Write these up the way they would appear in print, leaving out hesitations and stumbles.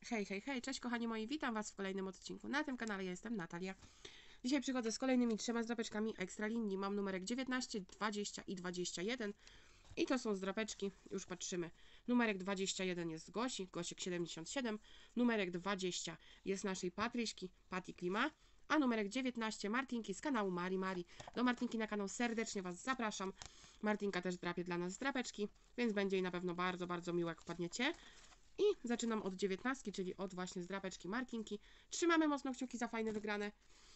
Hej, hej, hej, cześć kochani moi, witam Was w kolejnym odcinku na tym kanale, ja jestem Natalia. Dzisiaj przychodzę z kolejnymi 3 zdrapeczkami ekstra linii, mam numerek 19, 20 i 21 i to są zdrapeczki, już patrzymy. Numerek 21 jest z Gosi, Gosiek 77, numerek 20 jest naszej Patryśki, Pati Klima, a numerek 19 Martinki z kanału Mari Mari. Do Martinki na kanał serdecznie Was zapraszam. Martinka też drapie dla nas zdrapeczki, więc będzie jej na pewno bardzo, bardzo miło jak wpadniecie. I zaczynam od 19, czyli od właśnie zdrapeczki Martinki. Trzymamy mocno kciuki za fajne wygrane.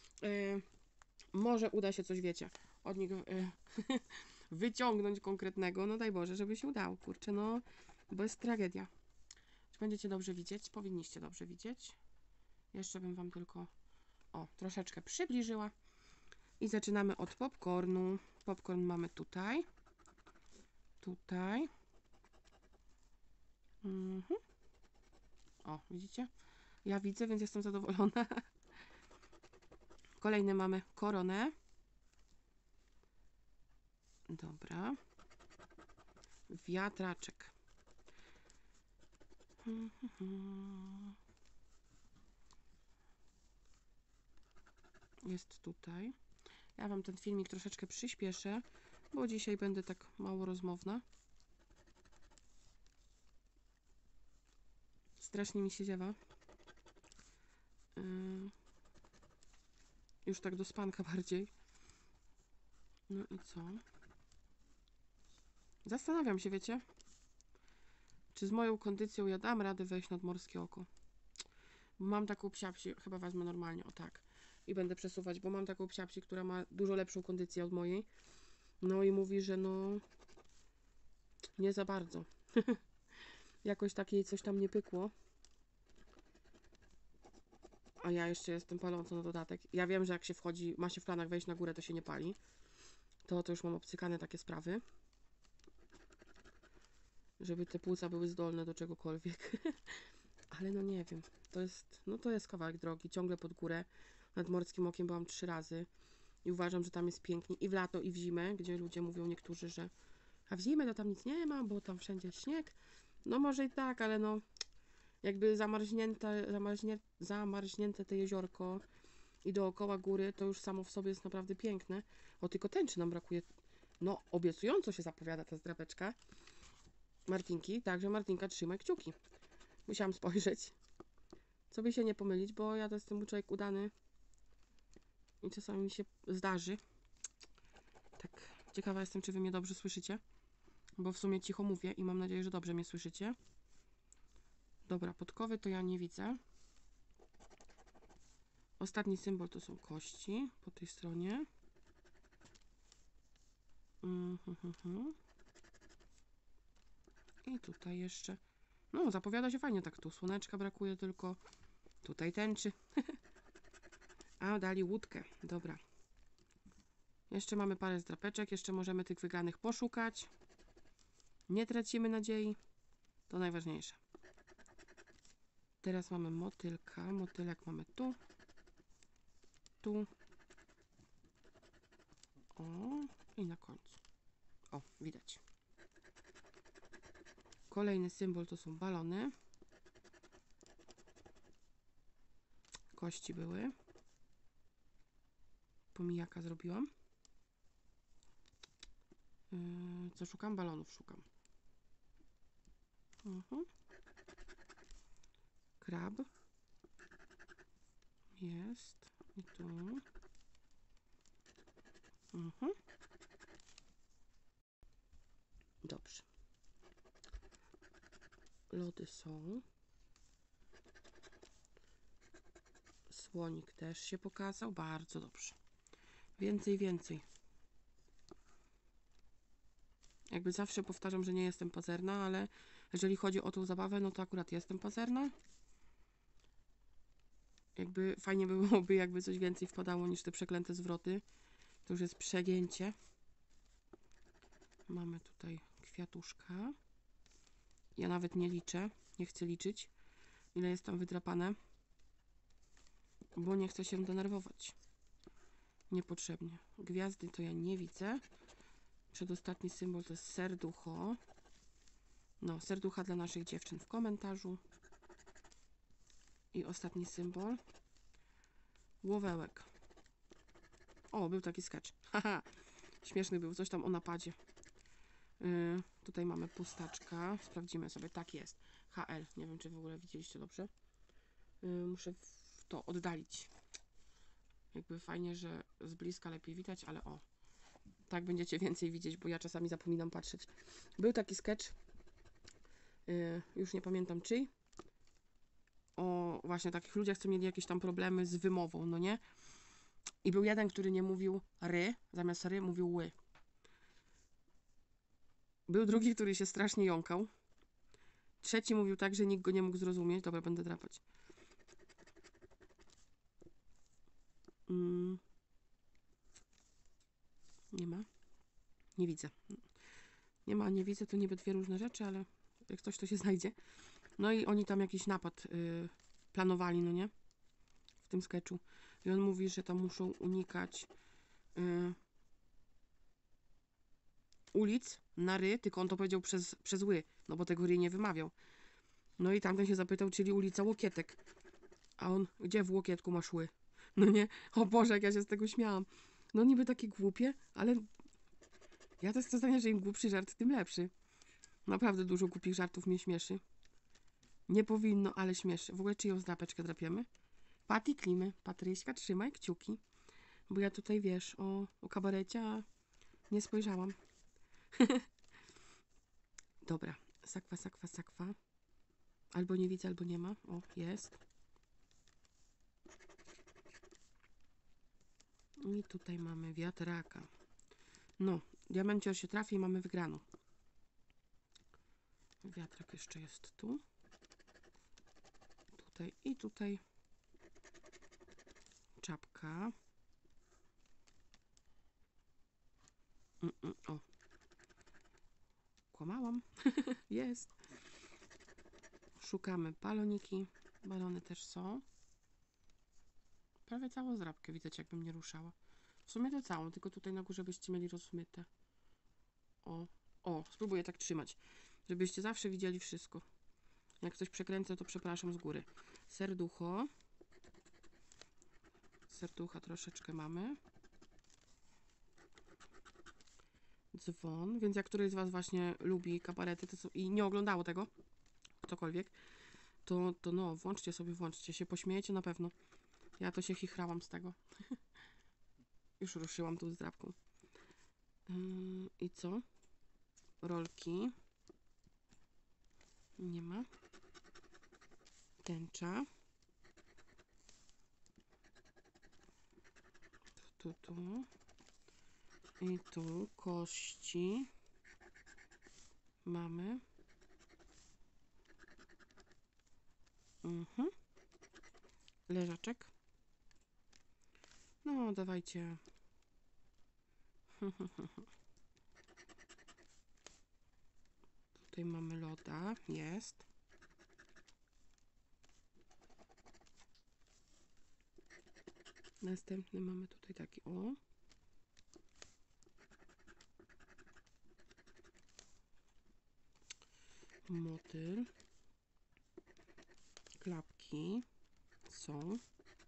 Może uda się coś, wiecie, od nich wyciągnąć konkretnego. No daj Boże, żeby się udało, kurczę, no, bo jest tragedia. Czy będziecie dobrze widzieć? Powinniście dobrze widzieć. Jeszcze bym Wam tylko, troszeczkę przybliżyła. I zaczynamy od popcornu. Popcorn mamy tutaj. Tutaj. O, widzicie? Ja widzę, więc jestem zadowolona. Kolejny mamy koronę. Dobra. Wiatraczek. Jest tutaj. Ja Wam ten filmik troszeczkę przyspieszę, bo dzisiaj będę tak mało rozmowna. Strasznie mi się ziewa. Już tak do spanka bardziej. No i co? Zastanawiam się, wiecie, czy z moją kondycją ja dam radę wejść nad morskie oko. Bo mam taką psiapsi, chyba wezmę normalnie, o tak. I będę przesuwać, bo mam taką psiapsi, która ma dużo lepszą kondycję od mojej. No i mówi, że no nie za bardzo. Jakoś takiej coś tam nie pykło. A ja jeszcze jestem paląca na dodatek. Ja wiem, że jak się wchodzi, ma się w planach wejść na górę, to się nie pali. To już mam obcykane takie sprawy. Żeby te płuca były zdolne do czegokolwiek. Ale no nie wiem. To jest kawałek drogi. Ciągle pod górę. Nad Morskim Okiem byłam 3 razy. I uważam, że tam jest pięknie. I w lato, i w zimę. Gdzie ludzie mówią niektórzy, że a w zimę to tam nic nie ma, bo tam wszędzie śnieg. No może i tak, ale no jakby zamarznięte te jeziorko i dookoła góry, to już samo w sobie jest naprawdę piękne. O, tylko tęczy nam brakuje. No, obiecująco się zapowiada ta zdrapeczka Martinki, także Martinka, trzymaj kciuki. Musiałam spojrzeć, co by się nie pomylić, bo ja to jestem człowiek udany i czasami mi się zdarzy. Tak, ciekawa jestem, czy wy mnie dobrze słyszycie, bo w sumie cicho mówię i mam nadzieję, że dobrze mnie słyszycie. Dobra, podkowy to ja nie widzę. Ostatni symbol to są kości po tej stronie. I tutaj jeszcze. No, zapowiada się fajnie tak tu. Słoneczka brakuje tylko. Tutaj tęczy. A, dali łódkę. Dobra. Jeszcze mamy parę zdrapeczek. Jeszcze możemy tych wygranych poszukać. Nie tracimy nadziei. To najważniejsze. Teraz mamy motylka. Motylek mamy tu. Tu. O, i na końcu. O, widać. Kolejny symbol to są balony. Kości były. Pomijaka zrobiłam. Co szukam? Balonów szukam. Krab. Jest. I tu. Dobrze. Lody są. Słonik też się pokazał. Bardzo dobrze. Więcej, więcej. Jakby zawsze powtarzam, że nie jestem pazerna, ale jeżeli chodzi o tą zabawę, no to akurat jestem pazerna. Jakby fajnie byłoby, jakby coś więcej wpadało niż te przeklęte zwroty. To już jest przegięcie. Mamy tutaj kwiatuszka. Ja nawet nie liczę. Nie chcę liczyć, ile jest tam wydrapane. Bo nie chcę się denerwować. Niepotrzebnie. Gwiazdy to ja nie widzę. Przedostatni symbol to jest serducho. No, serducha dla naszych dziewczyn w komentarzu. I ostatni symbol. Łowełek. O, był taki sketch. Haha, śmieszny był, coś tam o napadzie. Tutaj mamy pustaczka. Sprawdzimy sobie, tak jest. HL, nie wiem, czy w ogóle widzieliście dobrze. Muszę to oddalić. Jakby fajnie, że z bliska lepiej widać, ale o. Tak będziecie więcej widzieć, bo ja czasami zapominam patrzeć. Był taki sketch, już nie pamiętam czyj, o właśnie takich ludziach, co mieli jakieś tam problemy z wymową, no nie? I był jeden, który nie mówił ry, zamiast ry mówił ły. Był drugi, który się strasznie jąkał. Trzeci mówił tak, że nikt go nie mógł zrozumieć. Dobra, będę drapać. Nie ma? Nie widzę. Nie ma, nie widzę, to niby dwie różne rzeczy, ale jak coś to się znajdzie. No i oni tam jakiś napad planowali, no nie? W tym sketchu. I on mówi, że tam muszą unikać ulic na ry, tylko on to powiedział przez ły, no bo tego ry nie wymawiał. No i tamten się zapytał, czyli ulica Łokietek. A on, gdzie w Łokietku masz ły? No nie? O Boże, jak ja się z tego śmiałam. No niby takie głupie, ale ja to jest zdanie, że im głupszy żart, tym lepszy. Naprawdę dużo głupich żartów mnie śmieszy. Nie powinno, ale śmieszy. W ogóle czyją zdrapeczkę drapiemy? Pati Klimy. Patryśka, trzymaj kciuki. Bo ja tutaj, wiesz, o kabarecie nie spojrzałam. Dobra. Sakwa, sakwa, sakwa. Albo nie widzę, albo nie ma. O, jest. I tutaj mamy wiatraka. No, diamencior się trafi i mamy wygraną. Wiatrak jeszcze jest tu. Tutaj i tutaj. Czapka. O. Kłamałam. Jest. Szukamy baloniki. Balony też są. Prawie całą zdrabkę widać, jakbym nie ruszała. W sumie to całą, tylko tutaj na górze byście mieli rozmyte. O, spróbuję tak trzymać, żebyście zawsze widzieli wszystko. Jak coś przekręcę, to przepraszam z góry. Serducho. Serducha troszeczkę mamy. Dzwon, więc jak któryś z Was właśnie lubi kabarety i nie oglądało tego, ktokolwiek, to no, włączcie się, pośmiejecie na pewno. Ja to się chichrałam z tego. Już ruszyłam tu zdrabką. I co? Rolki. Nie ma. Tęcza. Tu. I tu kości. Mamy. Leżaczek. No, dawajcie. Tutaj mamy loda. Jest. Następny mamy tutaj taki, o. Motyl. Klapki są.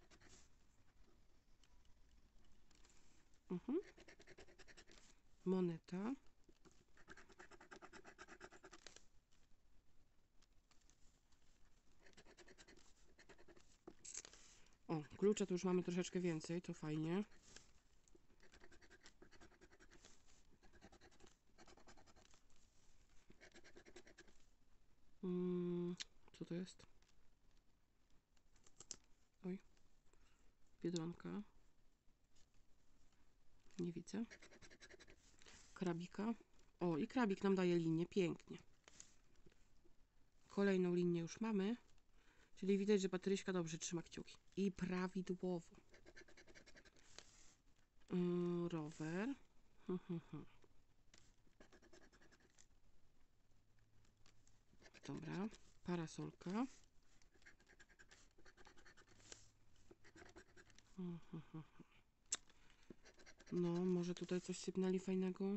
Moneta. O, klucze to już mamy troszeczkę więcej, to fajnie. Co to jest? Oj. Biedronka. Nie widzę. Krabika. O, i krabik nam daje linię. Pięknie. Kolejną linię już mamy. Czyli widać, że Patryśka dobrze trzyma kciuki. I prawidłowo. Rower. Dobra. Parasolka. No, może tutaj coś sypnęli fajnego.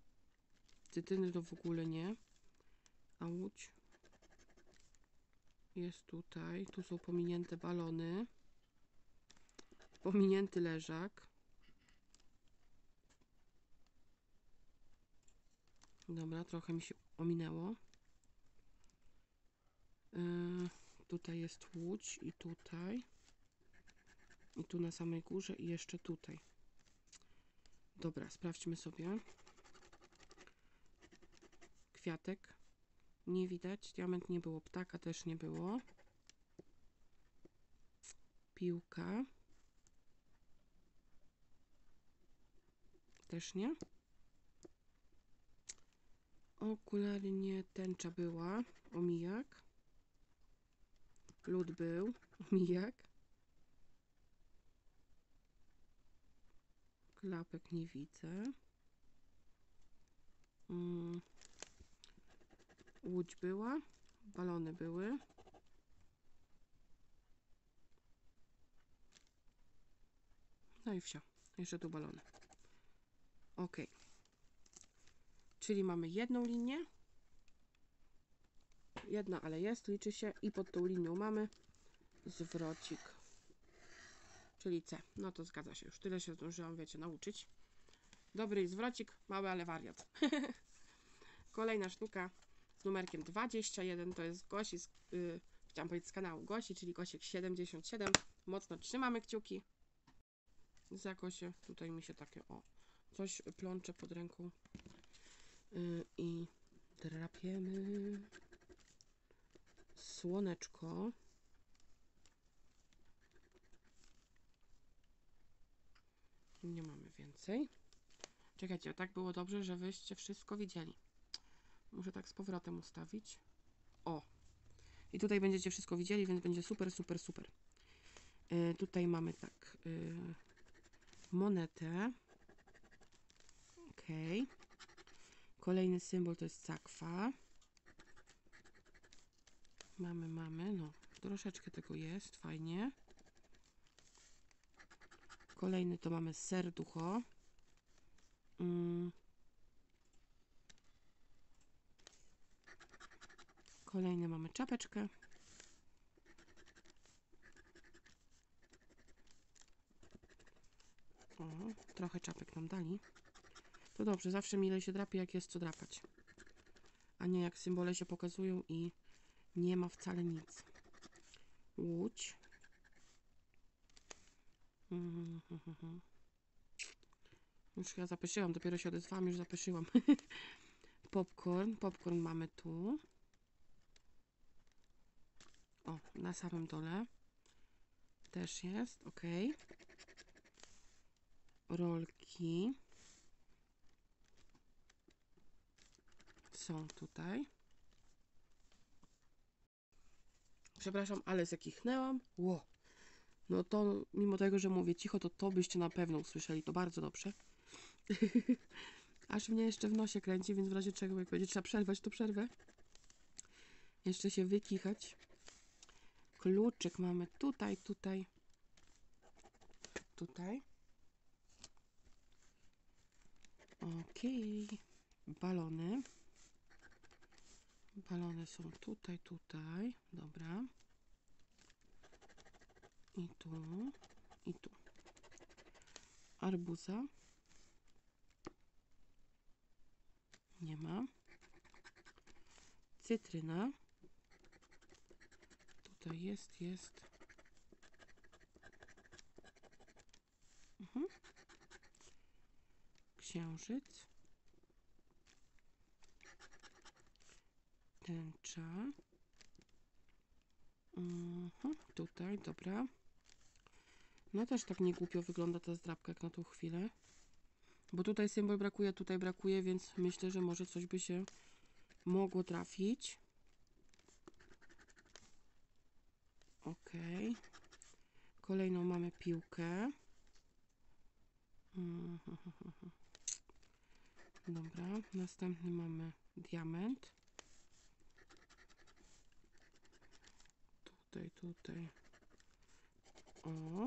Cytryny to w ogóle nie. A łódź. jest tutaj. Tu są pominięte balony. Pominięty leżak. Dobra, trochę mi się ominęło. Tutaj jest łódź i tutaj. I tu na samej górze i jeszcze tutaj. Dobra, sprawdźmy sobie. Kwiatek. Nie widać. Diament nie było. Ptaka też nie było. Piłka. Też nie. Okulary nie. Tęcza była. Omijak. Lód był. Omijak. Klapek nie widzę. Łódź była. Balony były. No i wsio. Jeszcze tu balony. Ok. Czyli mamy jedną linię. Jedna, ale jest, liczy się. I pod tą linią mamy zwrocik. Czyli C. No to zgadza się. Już tyle się zdążyłam, wiecie, nauczyć. Dobry zwrocik, mały, ale wariat. Kolejna sztuka z numerkiem 21. To jest Gosi, chciałam powiedzieć z kanału Gosi, czyli Gosiek 77. Mocno trzymamy kciuki za Gosię. Tutaj mi się takie, coś plącze pod ręką. I drapiemy. Słoneczko. Nie mamy więcej. Czekajcie, tak było dobrze, że wyście wszystko widzieli. Muszę tak z powrotem ustawić. O! I tutaj będziecie wszystko widzieli, więc będzie super, super, super. Tutaj mamy tak. Monetę. Ok. Kolejny symbol to jest sakwa. Mamy. No, troszeczkę tego jest. Fajnie. Kolejny to mamy serducho. Kolejny mamy czapeczkę. O, trochę czapek nam dali. To dobrze, zawsze mile się drapie, jak jest co drapać. A nie jak symbole się pokazują i nie ma wcale nic. Łódź. Już ja zapeszyłam, dopiero się odezwałam, już zapeszyłam. Popcorn. Popcorn mamy tu. O, na samym dole. Też jest, ok. Rolki. Są tutaj. Przepraszam, ale zakichnęłam. Ło. No to, mimo tego, że mówię cicho, to byście na pewno usłyszeli. To bardzo dobrze. Aż mnie jeszcze w nosie kręci, więc w razie czego, jak będzie trzeba przerwać, to przerwę. Jeszcze się wykichać. Kluczyk mamy tutaj. Ok. Balony. Balony są tutaj. Dobra. I tu. Arbuza. Nie ma. Cytryna. Tutaj jest. Księżyc. Tęcza. Tutaj, dobra. No też tak nie głupio wygląda ta zdrabka jak na tą chwilę. Bo tutaj symbol brakuje, tutaj brakuje, więc myślę, że może coś by się mogło trafić. Ok. Kolejną mamy piłkę. Dobra, następny mamy diament. Tutaj. O.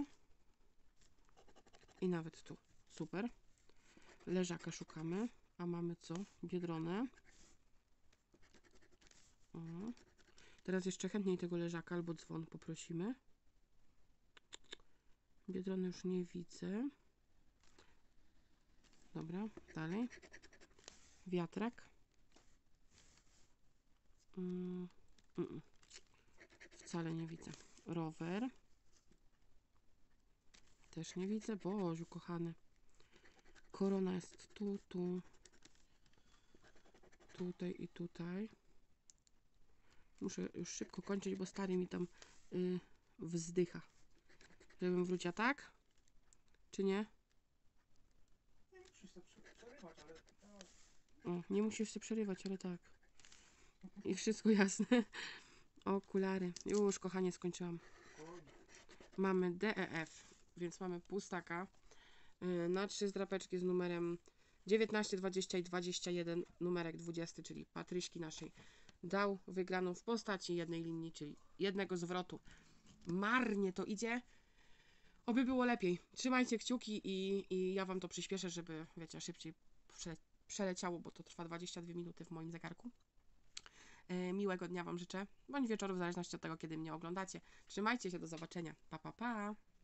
I nawet tu. Super. Leżaka szukamy. A mamy co? Biedronę. O. Teraz jeszcze chętniej tego leżaka albo dzwon poprosimy. Biedrony już nie widzę. Dobra, dalej. Wiatrak. Wcale nie widzę. Rower. Też nie widzę. Boziu kochany. Korona jest tu, tutaj i tutaj. Muszę już szybko kończyć, bo stary mi tam wzdycha. Żebym wróciła, tak? Czy nie? O, nie musisz się przerywać, ale tak. I wszystko jasne. Okulary. Już, kochanie, skończyłam. Mamy DEF, więc mamy pustaka na 3 zdrapeczki z numerem 19, 20 i 21, numerek 20, czyli Patryśki naszej, dał wygraną w postaci jednej linii, czyli jednego zwrotu. Marnie to idzie. Oby było lepiej. Trzymajcie kciuki i ja Wam to przyspieszę, żeby, wiecie, szybciej przeleciało, bo to trwa 22 minuty w moim zegarku. Miłego dnia Wam życzę, bądź wieczoru, w zależności od tego, kiedy mnie oglądacie. Trzymajcie się, do zobaczenia. Pa, pa, pa.